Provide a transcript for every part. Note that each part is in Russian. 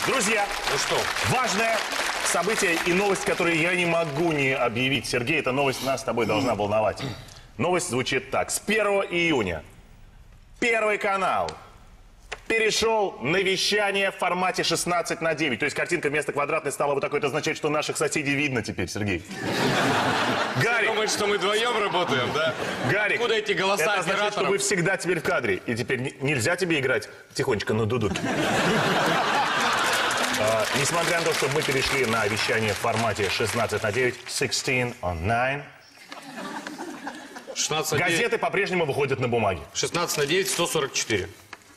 Друзья, Ну что? важное событие и новость, которую я не могу не объявить. Сергей, эта новость нас с тобой должна волновать. Новость звучит так. С 1 июня Первый канал перешел на вещание в формате 16:9. То есть картинка вместо квадратной стала вот такой. Это означает, что наших соседей видно теперь, Сергей. Гарик, Думаешь, что мы вдвоем работаем, да? Гарик, Откуда эти голоса это означает, что операторов? вы всегда теперь в кадре. И теперь нельзя тебе играть тихонечко на дудуке. Несмотря на то, что мы перешли на вещание в формате 16:9, 16:9, 16 газеты по-прежнему выходят на бумаге. 16/9, 144.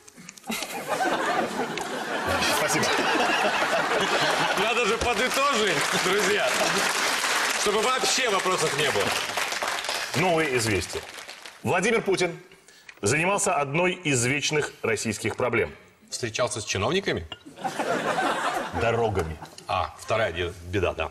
Спасибо. Надо же подытожить, друзья, чтобы вообще вопросов не было. Новые известия. Владимир Путин занимался одной из вечных российских проблем. Встречался с чиновниками? Дорогами. А, вторая беда, да.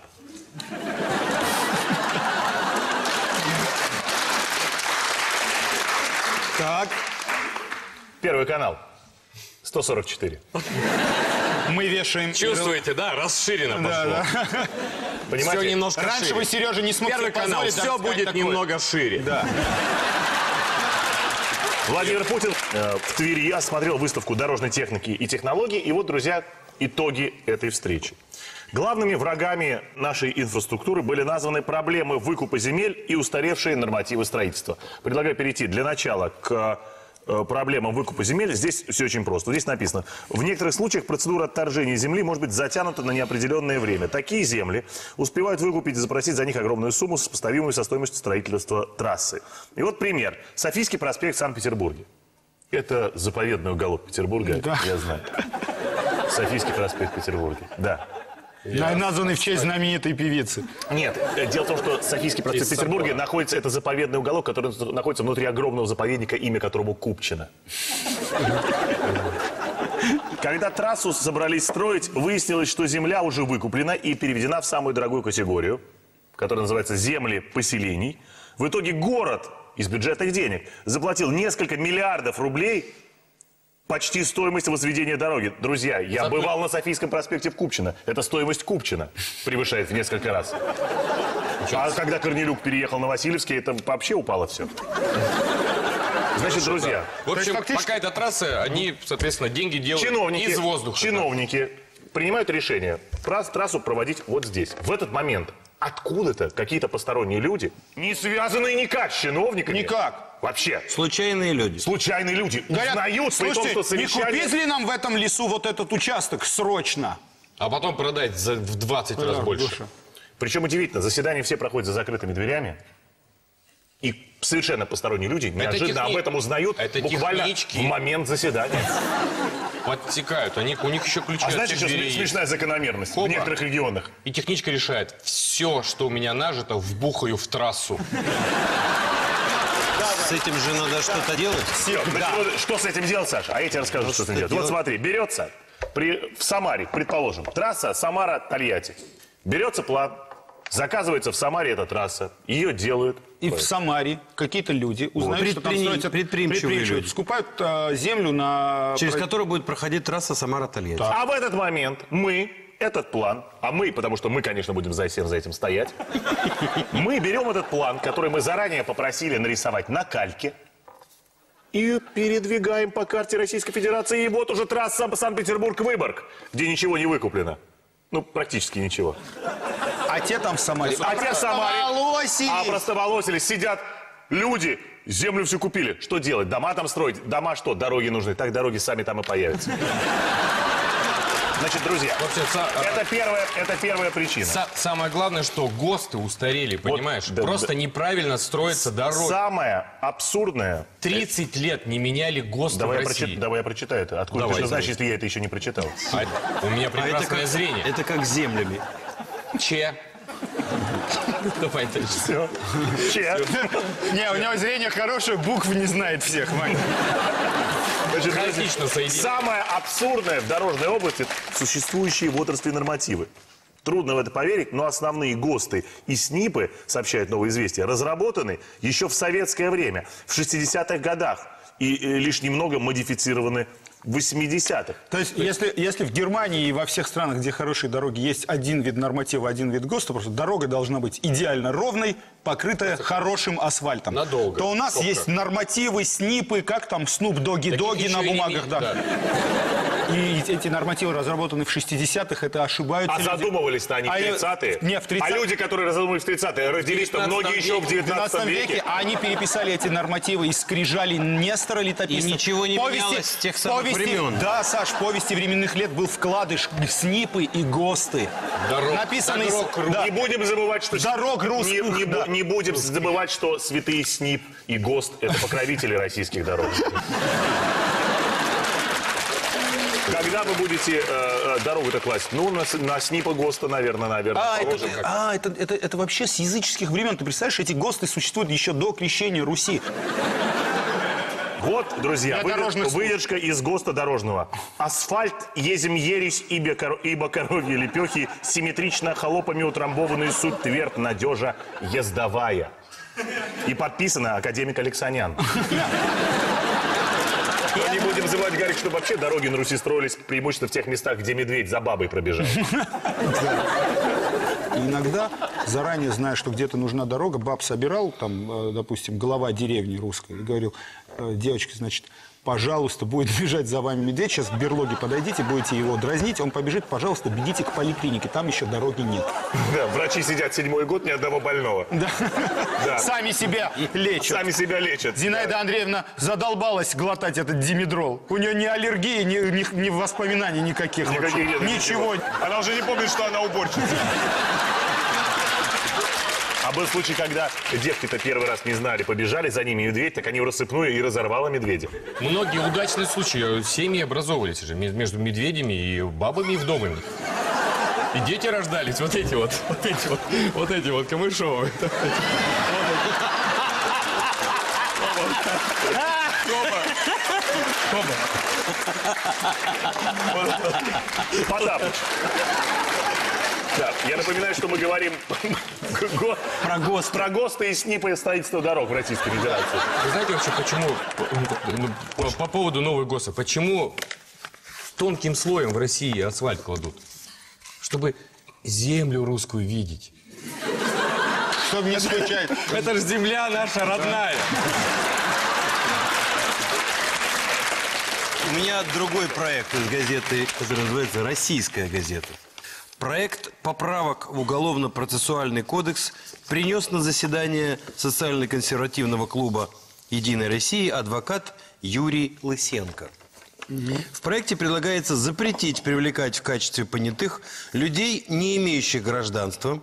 Так, Первый канал. 144. мы вешаем... Чувствуете, да? Расширено пошло. Да, да. Понимаете? Все немножко Раньше шире. вы, Сережа, не смог Первый себе канал, позволить, все так сказать, будет такое. немного шире. Да. Владимир Путин в Твери осмотрел выставку дорожной техники и технологий. И вот, друзья, итоги этой встречи. Главными врагами нашей инфраструктуры были названы проблемы выкупа земель и устаревшие нормативы строительства. Предлагаю перейти для начала к проблемам выкупа земель. Здесь все очень просто. Здесь написано: в некоторых случаях процедура отторжения земли может быть затянута на неопределенное время. Такие земли успевают выкупить и запросить за них огромную сумму, сопоставимую со стоимостью строительства трассы. И вот пример. Софийский проспект в Санкт-Петербурге. Это заповедный уголок Петербурга, Да. я знаю. Софийский проспект в Петербурге, да. Названный в честь знаменитой певицы. Нет, дело в том, что Софийский проспект в Петербурге находится, это заповедный уголок, который находится внутри огромного заповедника, имя которому Купчино. Когда трассу собрались строить, выяснилось, что земля уже выкуплена и переведена в самую дорогую категорию, которая называется земли поселений. В итоге город из бюджетных денег заплатил несколько миллиардов рублей почти стоимость возведения дороги. Друзья, я бывал на Софийском проспекте в Купчино. Это стоимость Купчино превышает в несколько раз. А когда Корнелюк переехал на Васильевский, это вообще упало все. Значит, друзья, В общем, фактически- пока эта трасса, они, соответственно, деньги делают из воздуха. чиновники принимают решение трассу проводить вот здесь. В этот момент откуда-то какие-то посторонние люди, не связанные никак с чиновниками. Никак. Вообще. Случайные люди. Случайные люди Говорят, узнают, при том, слушайте, что не совещание... купить ли нам в этом лесу вот этот участок срочно? А потом продать в 20 раз больше. Причем удивительно, заседания все проходят за закрытыми дверями. И совершенно посторонние люди неожиданно об этом узнают это буквально технички. в момент заседания. Подтекают. У них еще ключи А от знаете, всех что дверей есть. смешная закономерность в Опа. некоторых регионах? И техничка решает: все, что у меня нажито, вбухаю в трассу. С этим же надо что-то делать. Что с этим делать, Саша? А я тебе расскажу, что с этим делать. Вот смотри, берется в Самаре, предположим, трасса Самара-Тольятти. Берется план, заказывается в Самаре эта трасса, ее делают. И в Самаре какие-то люди узнают, что там строятся предприимчивые люди. скупают землю на... Через которую будет проходить трасса Самара-Тольятти. А в этот момент мы этот план, а мы, потому что мы, конечно, будем всем за этим стоять, мы берем этот план, который мы заранее попросили нарисовать на кальке, и передвигаем по карте Российской Федерации, и вот уже трасса Санкт-Петербург-Выборг, где ничего не выкуплено. Ну, практически ничего. А те там в Самаре. А те в Самаре. Опростоволосились. Опростоволосились, сидят люди, землю всю купили. Что делать? Дома там строить? Дома что? Дороги нужны. Так дороги сами там и появятся. Значит, друзья, это первая причина. Самое главное, что ГОСТы устарели, понимаешь? да, Просто да. неправильно строятся дороги. Самое абсурдное... 30 лет не меняли ГОСТы в России. Давай я прочитаю это. Откуда Давай, ты это знаешь, давай. если я это еще не прочитал? У меня прекрасное зрение. Это как с землями. Че? Давай дальше. Все. Не, у него зрение хорошее, букв не знает всех, Ваня. Значит, Хаотично соединено. самое абсурдное в дорожной области – существующие в отрасли нормативы. Трудно в это поверить, но основные ГОСТы и СНИПы, сообщают «Новое известие», разработаны еще в советское время, в 60-х годах, и лишь немного модифицированы 80-х. То есть, если в Германии и во всех странах, где хорошие дороги, есть один вид норматива, один вид ГОСТа, просто дорога должна быть идеально ровной, покрытая хорошим асфальтом. Надолго. То у нас Сколько? есть нормативы, снипы, как там Снуп-доги-доги на бумагах. Да. И эти нормативы разработаны в 60-х, это ошибаются А люди. задумывались-то они в 30-е? Не, в 30-е. А люди, которые задумывались в 30-е, родились-то многие еще в 19 веке. А они переписали эти нормативы из скрижалей Нестора Летописца. И ничего не менялось с тех самых времен. Да, Саш, в повести временных лет был вкладыш, снипы и ГОСТы. Написанный... Да. Не будем забывать, что... Дорог русских, да. Не будем забывать, что святые СНИП и ГОСТ – это покровители российских дорог. Когда вы будете дорогу-то класть? Ну, на СНИПа ГОСТа, наверное, положим. Это вообще с языческих времен. Ты представляешь, эти ГОСТы существуют еще до крещения Руси. Вот, друзья, Для дорожных служб. выдержка из ГОСТа дорожного. Асфальт, езем ересь, ибо коровьи лепехи, симметрично холопами утрамбованный суть тверд, надежа ездовая. И подписано академик Алексанян. Но не будем забывать, Гарик, что вообще дороги на Руси строились преимущественно в тех местах, где медведь за бабой пробежал. И иногда, заранее зная, что где-то нужна дорога, баб собирал, там, допустим, глава деревни русской, и говорил: девочки, значит, пожалуйста, будет бежать за вами медведь, сейчас к берлоге подойдите, будете его дразнить, он побежит, пожалуйста, бегите к поликлинике, там еще дороги нет. Да, врачи сидят 7-й год, ни одного больного. Да. Сами себя лечат. Сами себя лечат. Зинаида Андреевна задолбалась глотать этот димедрол. У нее ни аллергии, ни воспоминаний никаких. Никаких нет. Ничего. Она уже не помнит, что она уборщица. А был случай, когда девки-то первый раз не знали, побежали за ними медведь, так они в рассыпную и разорвало медведя. Многие удачные случаи. Семьи образовывались же между медведями и бабами и вдовами. И дети рождались. Вот эти вот камышовые. Потапыч. Да, я напоминаю, что мы говорим про ГОСТы и СНИПы строительства дорог в Российской Федерации. Вы знаете вообще, почему, по поводу новой ГОСа, почему тонким слоем в России асфальт кладут? Чтобы землю русскую видеть. Чтобы не скучать. Это же земля наша родная. У меня другой проект из газеты, который называется «Российская газета». Проект поправок в Уголовно-процессуальный кодекс принес на заседание социально-консервативного клуба «Единой России» адвокат Юрий Лысенко. В проекте предлагается запретить привлекать в качестве понятых людей, не имеющих гражданства,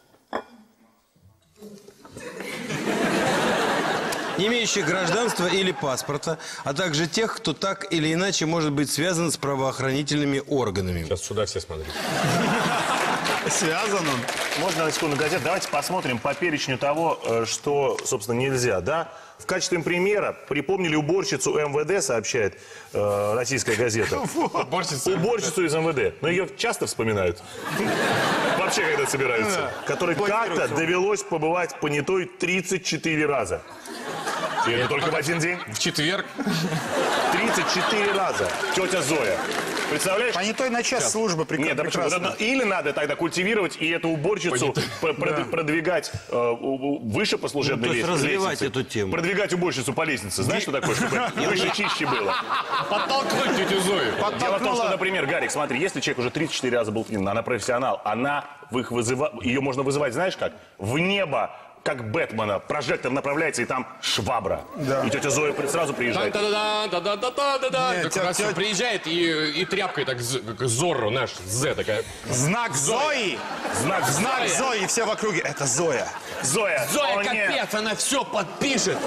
или паспорта, а также тех, кто так или иначе может быть связан с правоохранительными органами. Сейчас сюда все смотрят. Связан он. Можно на секунду газет. Давайте посмотрим по перечню того, что, собственно, нельзя. Да? В качестве примера припомнили уборщицу МВД, сообщает российская газета. Уборщицу из МВД. Но ее часто вспоминают. Вообще, когда собираются. Которой как-то довелось побывать понятой 34 раза. И это только в один день? В четверг. 34 раза. Тетя Зоя. Представляешь? Понятой на час службы Нет, да почему? Или надо тогда культивировать и эту уборщицу продвигать выше по служебной то есть лестнице. развивать эту тему. Продвигать уборщицу по лестнице. Знаешь, что такое? Чтобы выше, чище было. Подтолкнуть тетю Зою. Дело в том, что, например, Гарик, смотри, если человек уже 34 раза был пьян, она профессионал, ее можно вызывать, знаешь как? В небо, как Бэтмена, прожектор направляется, и там швабра. Да. И тетя Зоя сразу приезжает. Как раз приезжает и тряпкой так, как Зорро наш, З такая. Знак Зои! Знак Зои! Все в округе. Это Зоя. Зоя, капец, она все подпишет.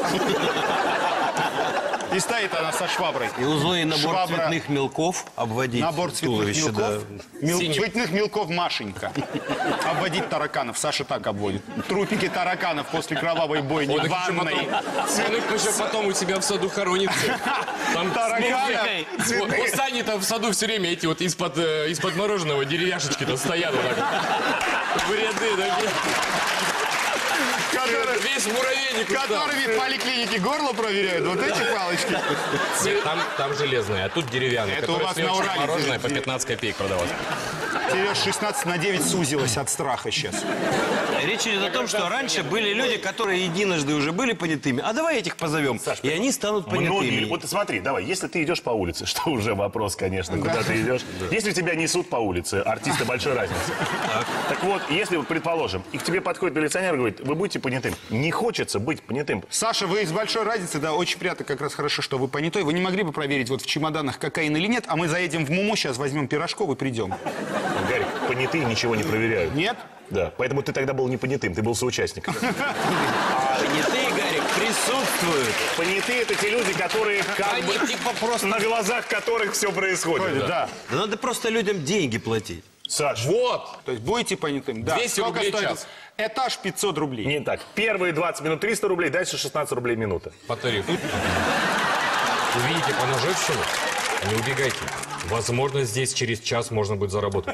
И стоит она со шваброй. И у Зои набор цветных мелков обводить Набор цветных туловище, мелков. да. Цветных мелков Машенька. Обводить тараканов. Саша так обводит. Трупики тараканов после кровавой бойни в ванной. Он еще потом у тебя в саду хоронится. Там тараканы. У Сани-то в саду все время эти вот из-под мороженого деревяшечки-то стоят вот так. В ряды такие. Весь муравейник устал. Которыми в поликлинике горло проверяют, вот эти палочки. Нет, там железные, а тут деревянные. Это у которые вас сверху на Урале мороженое по здесь. 15 копеек продавать. Сереж, 16/9 сузилась от страха сейчас. Речь идет о том, что раньше были люди, которые единожды уже были понятыми. А давай этих позовем, и они станут Многие. понятыми. Вот смотри, давай, если ты идешь по улице, что уже вопрос, конечно, куда ты идешь. Если тебя несут по улице, артисты большой разницы. Так вот, если, предположим, и к тебе подходит милиционер и говорит, вы будете понятым. Не хочется быть понятым. Саша, вы из большой разницы, да, очень приятно, как раз хорошо, что вы понятой. Вы не могли бы проверить вот в чемоданах кокаин или нет, а мы заедем в Муму, сейчас возьмем пирожков и придем. Гарик, понятые ничего не проверяют. Нет? Да, поэтому ты тогда был не понятым, ты был соучастником. Понятые, Гарик, присутствуют. Понятые — это те люди, которые как бы просто на глазах которых все происходит. Да. Да надо просто людям деньги платить. Саш, Вот! То есть будете понятым? Да. 200 Сколько рублей стоит? час. Этаж 500 рублей. не так. Первые 20 минут 300 рублей, дальше 16 рублей минута. По тарифу. Увидите поножовщину, не убегайте. Возможно, здесь через час можно будет заработать.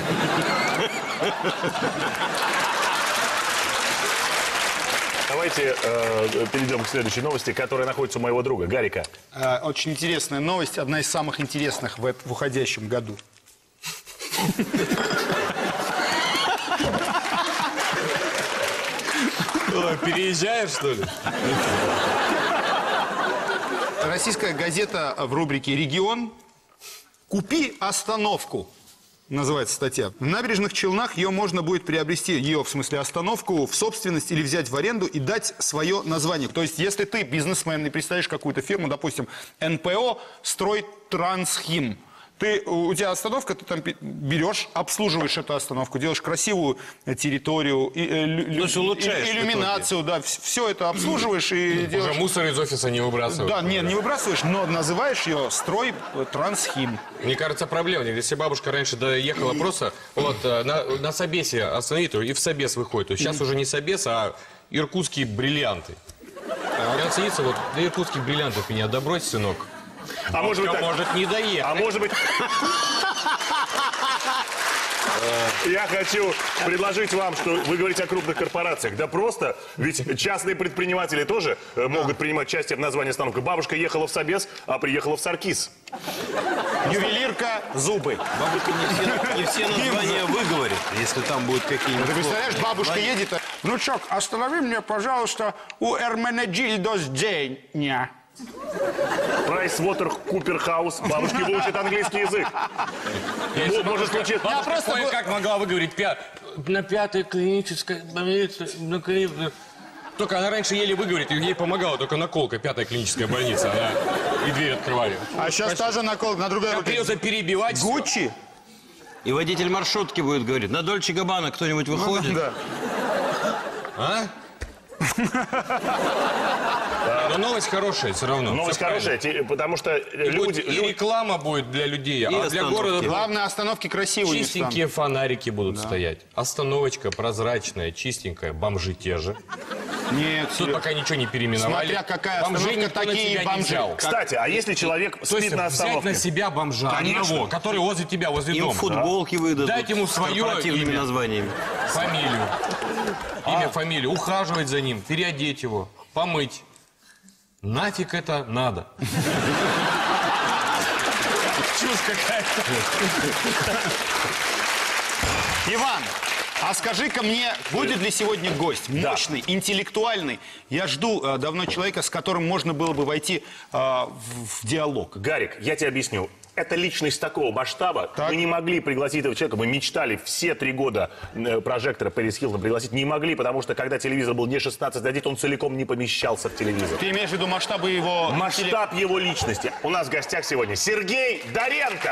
Давайте перейдем к следующей новости, которая находится у моего друга Гарика. Очень интересная новость, одна из самых интересных в уходящем году. Переезжаешь, что ли? Российская газета в рубрике «Регион» «Купи остановку». Называется статья. В Набережных Челнах ее можно будет приобрести, ее, в смысле остановку, в собственность или взять в аренду и дать свое название. То есть, если ты бизнесмен и представишь какую-то фирму, допустим, НПО «Стройтрансхим», у тебя остановка, ты там берешь, обслуживаешь эту остановку, делаешь красивую территорию, улучшаешь в иллюминацию, да, все это обслуживаешь и делаешь... Уже мусор из офиса не выбрасывают. Да, нет, не выбрасываешь, но называешь ее «Стройтрансхим». Мне кажется, проблема нет. Если бабушка раньше доехала просто вот на собесе остановит ее и в собес выходит. То есть сейчас уже не собес, а иркутские бриллианты. И она садится, вот, да иркутских бриллиантов меня добрось, сынок. А может быть так. Может не доехать. А может быть... Я хочу предложить вам, что вы говорите о крупных корпорациях. Да просто, ведь частные предприниматели тоже могут принимать участие в названии остановки. Бабушка ехала в Собес, а приехала в Саркис. Ювелирка «Зубы». Бабушка не все названия выговорит, если там будут какие-нибудь... Ты представляешь, бабушка едет, внучок, останови мне, пожалуйста, у Эрменеджильдос Дзеня. Прайс Уотер Купер Хаус. Бабушки выучат английский язык. Может случиться. Бабушка как могла выговорить на 5-й клинической больнице. Только она раньше еле выговорит, ей помогала только наколка, 5-я клиническая больница. Она и дверь открывали. А сейчас тоже наколка на другой руке. Придется перебивать. Гуччи? И водитель маршрутки будет говорить, на Дольче Габбана кто-нибудь выходит? Да. А? Но новость хорошая все равно. Новость Всё правильно. хорошая, потому что И люди... реклама будет для людей, а для остановки. города Главное, остановки красивые не чистенькие фонарики будут стоять. Остановочка прозрачная, чистенькая, бомжи те же. станут. Нет, Тут пока ничего не переименовали. Смотря какая Бомжей остановка, никто на такие себя не бомжи. взял. Кстати, а если человек То есть спит на взять остановке? на себя бомжа Конечно. одного, который возле тебя, возле Им дома. футболки выдадут Дайте ему с свое корпоративными имя. названиями. Фамилию. Имя, фамилию. Ухаживать за ним, переодеть его, помыть. Нафиг это надо? Чушь какая-то. Иван, а скажи-ка мне, будет ли сегодня гость? Мощный, интеллектуальный. Я жду давно человека, с которым можно было бы войти в диалог. Гарик, я тебе объясню. Это личность такого масштаба. Мы не могли пригласить этого человека. Мы мечтали все 3 года прожектора Пэрис Хилтон пригласить. Не могли, потому что когда телевизор был не 16 на 9, он целиком не помещался в телевизор. Ты имеешь в виду масштабы его... Масштаб его личности. У нас в гостях сегодня Сергей Доренко.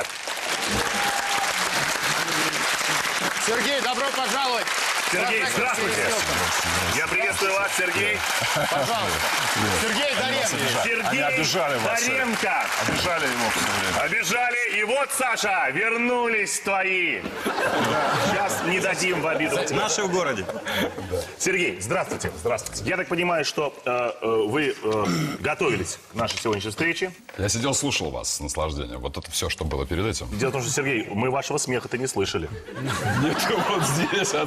Сергей, добро пожаловать! Сергей, здравствуйте. Я приветствую вас, Сергей. Пожалуйста. Сергей Доренко. Сергей обижали вас. Доренко. Обижали его все время. Обижали. И вот, Саша, вернулись твои. Сейчас не дадим в обиду. Наши в городе. Сергей, здравствуйте. Здравствуйте. Я так понимаю, что вы готовились к нашей сегодняшней встрече. Я сидел, слушал вас с наслаждением. Вот это все, что было перед этим. Дело в том, что, Сергей, мы вашего смеха-то не слышали. Нет, вот здесь, отсюда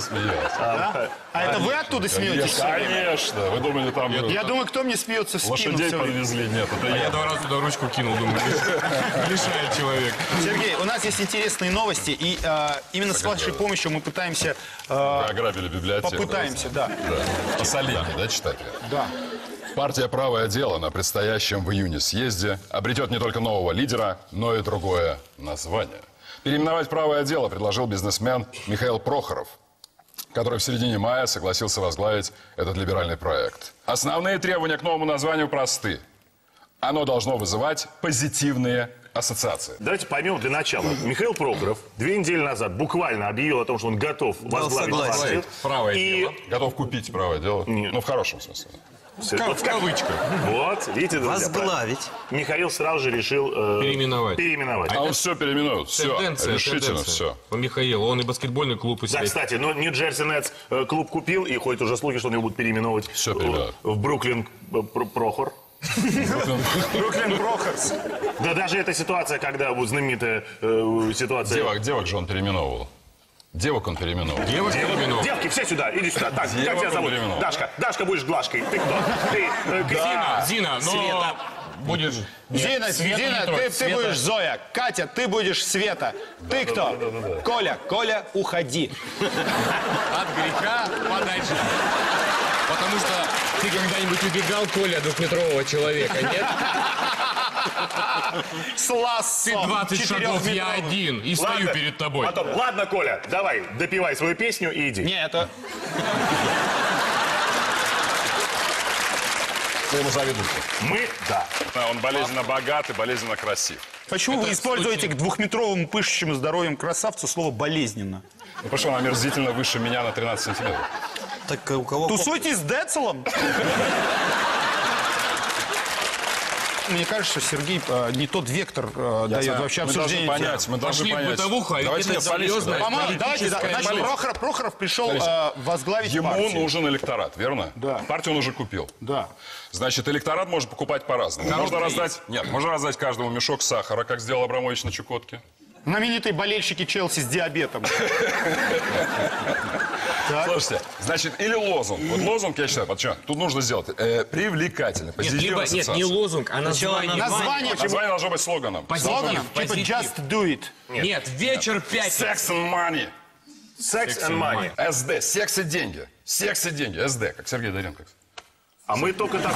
смеялся. А это вы оттуда смеетесь? Конечно. Вы думали, там Я думаю, кто мне смеется в спину лошадей всё время? подвезли? Нет, это Я я. 2 раза туда ручку кинул, думаю, лишает человек. Сергей, у нас есть интересные новости, и именно с вашей помощью мы пытаемся... Вы ограбили библиотеку. Попытаемся, да. Да. Пассолини, да, читать? Да. Партия «Правое дело» на предстоящем в июне съезде обретет не только нового лидера, но и другое название. Переименовать «Правое дело» предложил бизнесмен Михаил Прохоров, который в середине мая согласился возглавить этот либеральный проект. Основные требования к новому названию просты. Оно должно вызывать позитивные ассоциации. Давайте поймем для начала. Михаил Прохоров 2 недели назад буквально объявил о том, что он готов возглавить согласие. партию. Правое И дело. Готов купить «Правое дело»? Нет. Ну, в хорошем смысле. В кавычках. Вот, видите, друзья, Возглавить. Михаил сразу же решил переименовать. А он все переименует. Все. Тенденция, Решительно тенденция. все. У Михаила, он и баскетбольный клуб у Да, себя. кстати, но Нью-Джерси Нетс клуб купил, и ходят уже слухи, что он его будут переименовывать Всё переименовать. в Бруклин Прохор. Бруклин Прохорс. Да даже эта ситуация, когда вот знаменитая ситуация... Девок же он переименовывал. Девок он переименовал. Девок переименовал. Девки, все сюда, иди сюда. Так, как Девок тебя он зовут? переименовал. Дашка. Дашка, будешь Глашкой. Ты кто? Ты Зина, но Света. будешь... Дина, Света не Дина, трогай, ты Света. будешь Зоя. Катя, ты будешь Света. Ты кто? Коля, уходи. От греха подальше. Потому что ты когда-нибудь убегал, Коля, от двухметрового человека, нет? С Ты лассом 20 шагов, я 4-метровым. один, и стою Ладно. перед тобой. Потом, ладно, Коля, давай, допивай свою песню и иди. Не, это... Вы ему завидуете. Мы, да. Да, он болезненно богат и болезненно красив. Почему вы используете к двухметровому пышущему здоровьем красавцу слово «болезненно»? Ну, потому что он омерзительно выше меня на 13 сантиметров. Так у кого... Тусуйте с Децелом? Мне кажется, что Сергей не тот вектор дает вообще Мы должны обсуждение. понять, мы должны Пошли в понять. бытовуху, а ведь Давайте это нет, политику, серьезно. давайте. По-моему, давайте, Политическая значит, Прохоров пришел возглавить Ему партию. нужен электорат, верно? Да. Партию он уже купил. Да. Значит, электорат можно покупать по-разному. Можно раздать... Нет, можно раздать каждому мешок сахара, как сделал Абрамович на Чукотке. Знаменитые болельщики Челси с диабетом. Слушайте, значит, или лозунг. Вот лозунг, я считаю, почему? Тут нужно сделать привлекательно, Нет, позитивно либо, нет, не лозунг, а название. Название Название должно быть слоганом. слоганом, типа Позитив. «Just do it». Нет, вечер пятницы. Sex and money. Sex and money. СД. Секс и деньги. Секс и деньги. СД. Как Сергей Доренко. А мы только так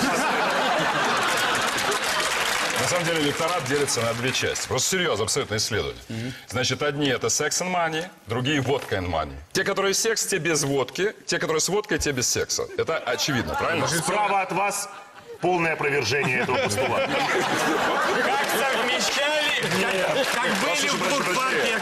На самом деле электорат делится на 2 части. Просто серьезно, абсолютно исследование. Значит, одни это sex and money, другие водка and money. Те, которые секс, те без водки. Те, которые с водкой, те без секса. Это очевидно, правильно? Справа от вас полное опровержение этого постулата. Как совмещали, как были в двух партиях.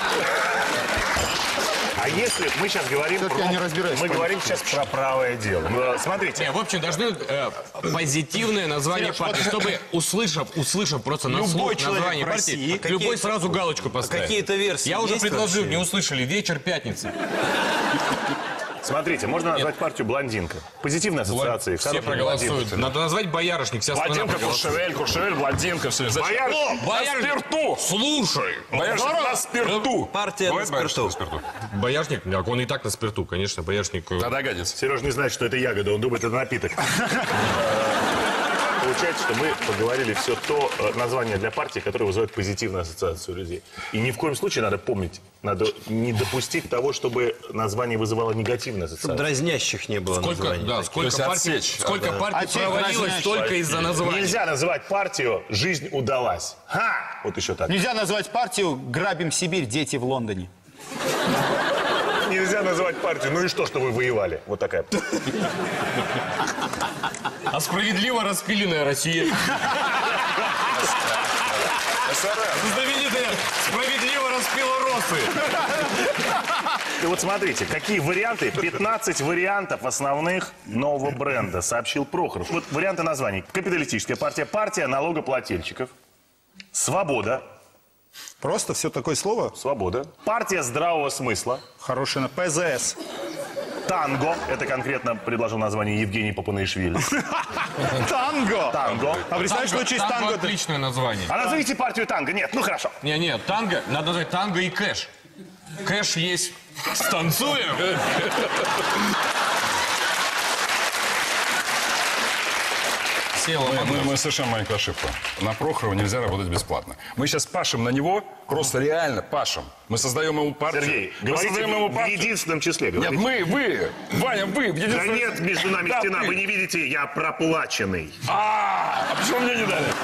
А если мы сейчас говорим Всё-таки я не разбираюсь в мы политике. говорим сейчас про правое дело. Смотрите, Не, в общем, должны позитивное название партии, чтобы, услышав просто на Любой слух человек название в России, партии, любой сразу галочку поставит. какие-то версии Я уже есть предложил, вообще? не услышали, вечер пятницы. смотрите, можно назвать партию «Блондинка». Позитивные ассоциации. Все хорошие проголосуют. блондинки. Надо назвать боярышник, вся страна Блондинка, проголосует. Куршевель, блондинка, все. Боярышник. Боярышник, спирту! слушай. Боярышник на спирту. Партия Бывает на спирту. боярышник на спирту? Боярышник, так он и так на спирту, конечно, боярышник. Тогда годится. Сереж не знает, что это ягода, он думает, это напиток. Получается, что мы поговорили все то название для партии, которое вызывает позитивную ассоциацию у людей. И ни в коем случае надо помнить, надо не допустить того, чтобы название вызывало негативную Чтобы ассоциацию. дразнящих не было Сколько, названий. да, сколько есть партий, отсечь, сколько партий Отсечь провалилось дразнящих. только из-за названия. Нельзя называть партию «Жизнь удалась». Ха! Вот еще так. Нельзя назвать партию «Грабим Сибирь, дети в Лондоне». Нельзя называть партию «Ну и что вы воевали». Вот такая. А справедливо распиленная Россия. Знаменитая справедливо распила росы. И вот смотрите, какие варианты, 15 вариантов основных нового бренда, сообщил Прохоров. Вот варианты названий. Капиталистическая партия, партия налогоплательщиков, свобода, Просто все такое слово? свобода, партия здравого смысла, Хорошее на ПЗС. танго, это конкретно предложил название Евгений Попанаишвили. Танго! Танго. А представляешь, что через танго... отличное название. А назовите партию танго. Нет, ну хорошо. Не, танго, надо назвать танго и кэш. Кэш есть. Станцуем? Села, Мы совершенно маленькую ошибку. На Прохорова нельзя работать бесплатно. Мы сейчас пашем на него, просто реально пашем. Мы создаем ему партию. Сергей, Мы говорите создаем ему в партию. единственном числе. Нет, Говорите. вы, Ваня, вы. В Да единственном- нет между нами Да, стена, вы не видите, я проплаченный. А почему мне не дали?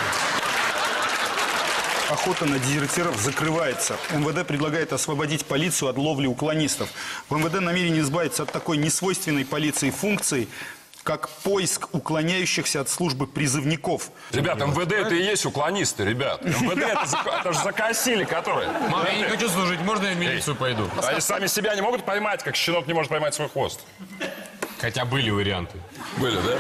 Охота на дезертиров закрывается. МВД предлагает освободить полицию от ловли уклонистов. В МВД намерен избавиться от такой несвойственной полиции функции, как поиск уклоняющихся от службы призывников. Ребят, МВД это и есть уклонисты, ребят. МВД это же закосили, которые. Мама, я не хочу служить, можно я в милицию пойду? Они сами себя не могут поймать, как щенок не может поймать свой хвост. Хотя были варианты. Были, да?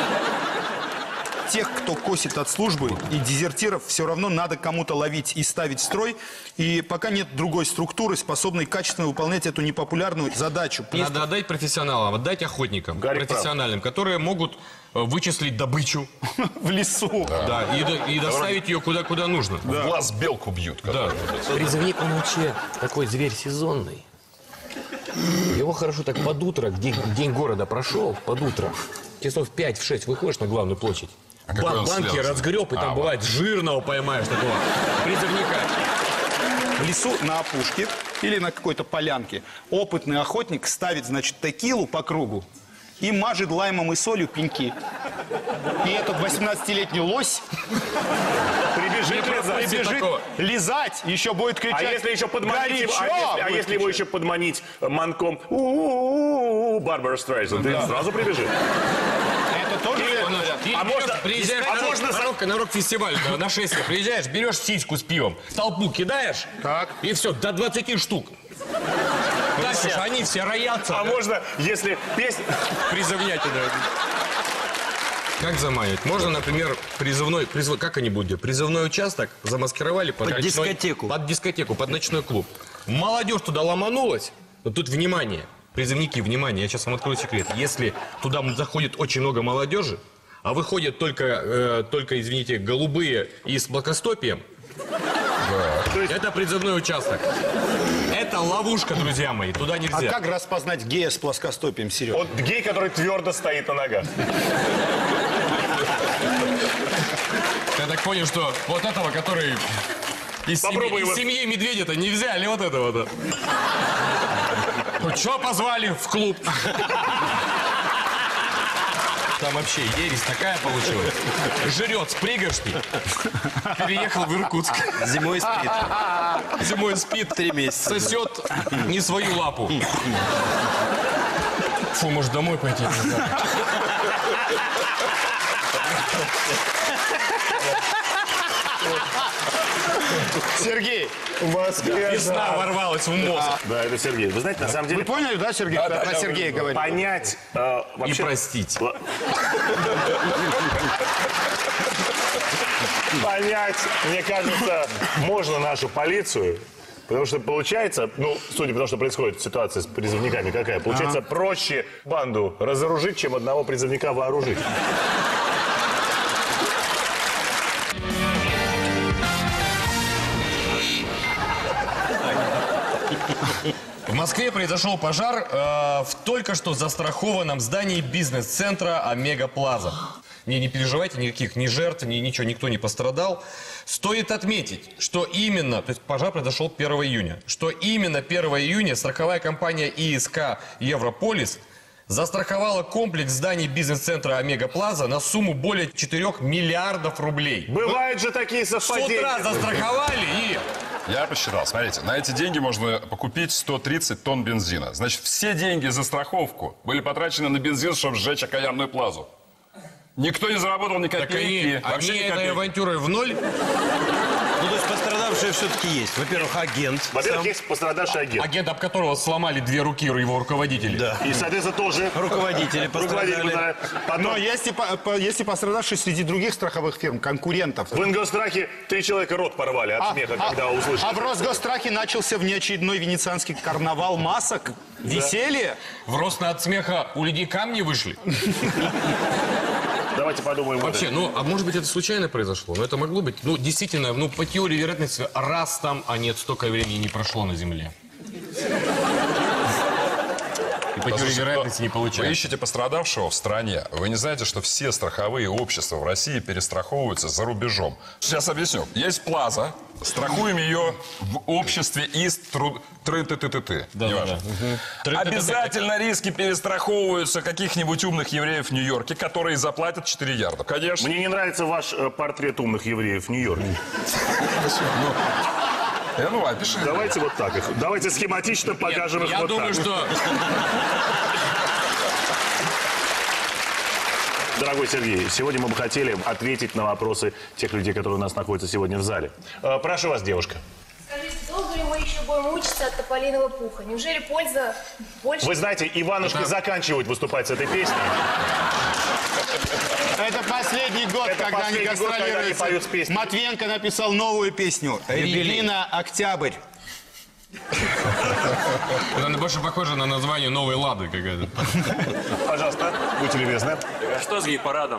Тех, кто косит от службы, и дезертиров все равно надо кому-то ловить и ставить в строй. И пока нет другой структуры, способной качественно выполнять эту непопулярную задачу. Надо отдать профессионалам, отдать охотникам, Гарик профессиональным, которые могут вычислить добычу, В лесу. да, и доставить ее куда нужно. В глаз белку бьют. Да. Призывник, он вообще такой зверь сезонный. Его хорошо так под утро, день города прошел, под утро. Часов 5-6 выходишь на главную площадь. А какой он Банки слез? разгреб, и там вот. бывает жирного поймаешь такого призывника. В лесу на опушке или на какой-то полянке опытный охотник ставит, значит, текилу по кругу и мажет лаймом и солью пеньки. И этот 18-летний лось прибежит лизать, еще будет кричать: А если еще подманить его, «Горячо!» а если его еще подманить манком у-у-у-у, Барбара Стрейзен, ты сразу прибежит. Это тоже А можно- приезжаешь а можно на рок-фестиваль, на шествие, приезжаешь, берешь сиську с пивом, в толпу кидаешь, Так. и все, до 20 штук. Дальше они все роятся. А можно, если песня... Призывнятина. Как заманивать? Можно, например, как они будут делать? Призывной участок замаскировали под дискотеку. Под дискотеку, под ночной клуб. Молодежь туда ломанулась. Но тут внимание, призывники, внимание, я сейчас вам открою секрет. Если туда заходит очень много молодежи, а выходят только, извините, голубые и с плоскостопием, это призывной участок. Это ловушка, друзья мои, туда А нельзя. как распознать гея с плоскостопием, Серега? Вот гей, который твердо стоит на ногах. Я так понял, что вот этого, который из Попробуй его. семьи медведя-то не взяли, вот этого-то. Ну, что позвали в клуб? Там вообще ересь такая получилась. Жрет с пригоршни. Переехал в Иркутск. Зимой спит. Зимой спит. 3 месяца. Сосет не свою лапу. Фу, может, домой пойти? Сергей, Весна ворвалась в мозг. Да, это Сергей. Вы знаете, на самом вы деле, поняли, да, Сергей? Про Сергея говорит. понять И вообще... простить. Понять, мне кажется, можно нашу полицию, потому что получается, ну, судя по тому, что происходит ситуация с призывниками какая, получается проще банду разоружить, чем одного призывника вооружить. В Москве произошел пожар в только что застрахованном здании бизнес-центра «Омега Плаза». Не переживайте, никаких ни жертв, ничего, никто не пострадал. Стоит отметить, что именно, то есть пожар произошел 1 июня, что именно 1 июня страховая компания ИСК «Европолис» застраховала комплекс зданий бизнес-центра «Омега Плаза» на сумму более 4 миллиардов рублей. Бывают же такие С утра совпадения. застраховали и... Я посчитал, смотрите, на эти деньги можно покупить 130 тонн бензина. Значит, все деньги за страховку были потрачены на бензин, чтобы сжечь окаянную плазу. Никто не заработал ни Так копейки. они вообще ни этой копейки. авантюрой в ноль. Ну, то есть пострадавшие все-таки есть. Во-первых, агент. Во-первых, сам, есть пострадавший агент. Агент, об которого сломали 2 руки его руководителей. Да. И, соответственно, тоже... Руководители руководитель пострадали. пострадали. Потом Но есть и пострадавшие среди других страховых фирм, конкурентов. в Ингосстрахе 3 человека рот порвали от смеха, когда услышали. А в Росгосстрахе начался внеочередной венецианский карнавал масок. Веселье. В рост от смеха у людей камни вышли. Давайте подумаем. вот Вообще, ну, а может быть, это случайно произошло? Но это могло быть, ну, действительно, ну, по теории вероятности, раз там, а нет, столько времени не прошло на Земле. по теории вероятности не Вы получается. ищете пострадавшего в стране. Вы не знаете, что все страховые общества в России перестраховываются за рубежом. Сейчас объясню. Есть Плаза. Страхуем ее в обществе из неважно. Обязательно риски перестраховываются каких-нибудь умных евреев в Нью-Йорке, которые заплатят 4 ярда. Конечно. Мне не нравится ваш портрет умных евреев в Нью-Йорке. Ну, опиши. Давайте вот так их. Давайте схематично покажем их Я вот думаю, так. что... Дорогой Сергей, сегодня мы бы хотели ответить на вопросы тех людей, которые у нас находятся сегодня в зале. Прошу вас, девушка. Скажите, долго ли мы еще будем мучиться от тополиного пуха? Неужели польза больше? Вы знаете, Иванушки заканчивают выступать с этой песней. Это последний год, Это когда они последний год, когда они гастролируют. поют с песней. Матвенко написал новую песню «Регина Октябрь». Она больше похожа на название новой Лады какая-то. Пожалуйста, будьте любезны. А что с гей-парадом?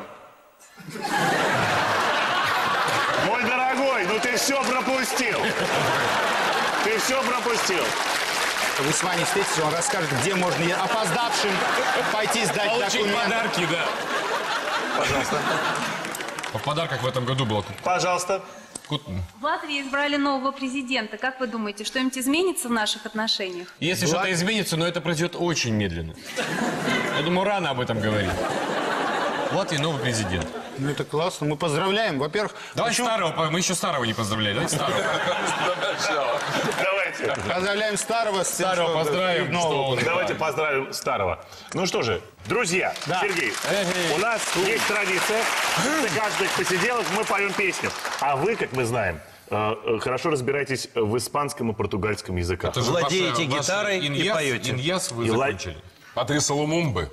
Мой дорогой, ну ты все пропустил. Ты все пропустил. Вы с Ваней встретитесь, он расскажет, где можно опоздавшим пойти сдать Получить документы. подарки, да. Пожалуйста. В подарках в этом году было. Пожалуйста. В Латвии избрали нового президента. Как вы думаете, что-нибудь изменится в наших отношениях? Если что-то изменится, но это произойдет очень медленно. Я думаю, рано об этом говорить. В Латвии новый президент. Ну это классно, мы поздравляем. Во-первых, Давай старого, мы еще старого не поздравляли. Давайте старого. Давайте. поздравляем старого с тем, Старого что поздравим, и нового. что он... Давайте поздравим старого. Ну что же, друзья, Да. Сергей, у нас есть традиция. После каждых посиделок мы поем песню. А вы, как мы знаем, хорошо разбираетесь в испанском и португальском языках. Это же Владеете ваши гитарой и иньяс- поете. Иньяс вы И ла- закончили. Патрисо Лумумбы.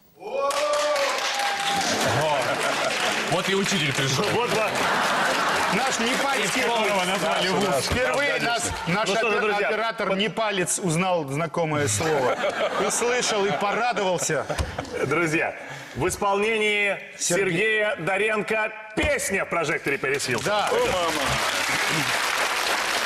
Вот и учитель пришел. Вот вам. Наш непальский назвали вуз. Впервые наш Ну что же, друзья, оператор непалец узнал знакомое слово. Услышал и порадовался. Друзья, в исполнении Сергея Доренко песня в прожекторе переснился. Да.